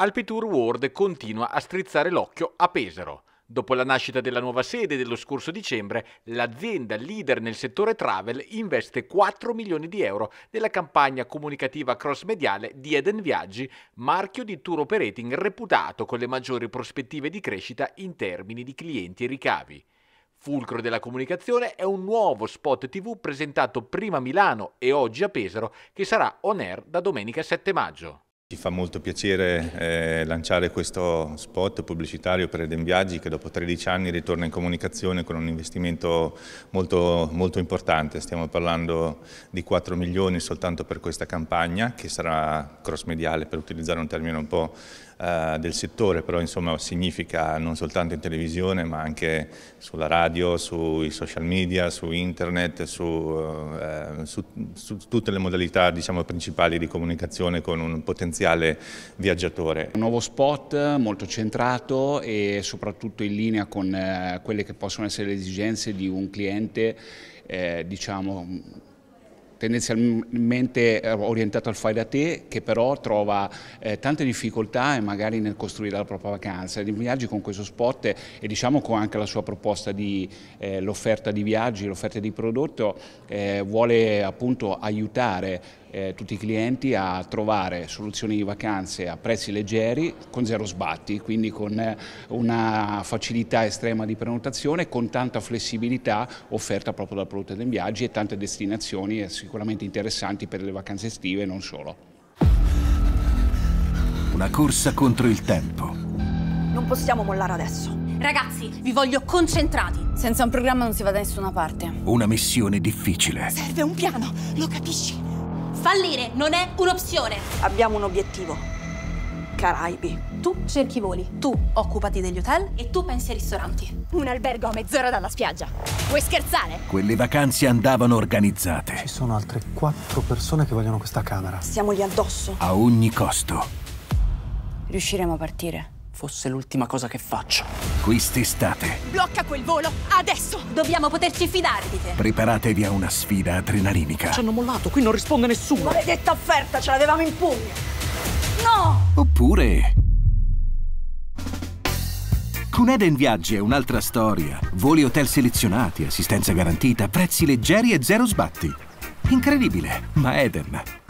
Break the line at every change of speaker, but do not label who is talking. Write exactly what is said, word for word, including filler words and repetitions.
Alpitour World continua a strizzare l'occhio a Pesaro. Dopo la nascita della nuova sede dello scorso dicembre, l'azienda leader nel settore travel investe quattro milioni di euro nella campagna comunicativa cross-mediale di Eden Viaggi, marchio di tour operating reputato con le maggiori prospettive di crescita in termini di clienti e ricavi. Fulcro della comunicazione è un nuovo spot tivù presentato prima a Milano e oggi a Pesaro, che sarà on air da domenica sette maggio.
Ci fa molto piacere eh, lanciare questo spot pubblicitario per Eden Viaggi, che dopo tredici anni ritorna in comunicazione con un investimento molto, molto importante. Stiamo parlando di quattro milioni soltanto per questa campagna, che sarà cross-mediale, per utilizzare un termine un po' eh, del settore, però insomma significa non soltanto in televisione ma anche sulla radio, sui social media, su internet, su, eh, su, su tutte le modalità, diciamo, principali di comunicazione con un potenziale viaggiatore.
Un nuovo spot molto centrato e soprattutto in linea con eh, quelle che possono essere le esigenze di un cliente, eh, diciamo, tendenzialmente orientato al fai da te, che però trova eh, tante difficoltà e magari nel costruire la propria vacanza. Eden Viaggi con questo spot e diciamo con anche la sua proposta di eh, l'offerta di viaggi, l'offerta di prodotto, eh, vuole appunto aiutare eh, tutti i clienti a trovare soluzioni di vacanze a prezzi leggeri con zero sbatti, quindi con eh, una facilità estrema di prenotazione, con tanta flessibilità offerta proprio dal prodotto Eden Viaggi e tante destinazioni eh, sicuramente interessanti per le vacanze estive e non solo.
Una corsa contro il tempo.
Non possiamo mollare adesso.
Ragazzi, vi voglio concentrati.
Senza un programma non si va da nessuna parte.
Una missione difficile.
Serve un piano, lo capisci?
Fallire non è un'opzione.
Abbiamo un obiettivo. Caraibi.
Tu cerchi voli, tu occupati degli hotel e tu pensi ai ristoranti.
Un albergo a mezz'ora dalla spiaggia. Vuoi scherzare?
Quelle vacanze andavano organizzate.
Ci sono altre quattro persone che vogliono questa camera.
Stiamo lì addosso.
A ogni costo.
Riusciremo a partire?
Fosse l'ultima cosa che faccio.
Quest'estate.
Blocca quel volo, adesso!
Dobbiamo poterci fidare di te.
Preparatevi a una sfida adrenalinica.
Ci hanno mollato, qui non risponde nessuno.
Maledetta offerta, ce l'avevamo in pugno.
No!
Oppure... con Eden Viaggi è un'altra storia. Voli hotel selezionati, assistenza garantita, prezzi leggeri e zero sbatti. Incredibile, ma Eden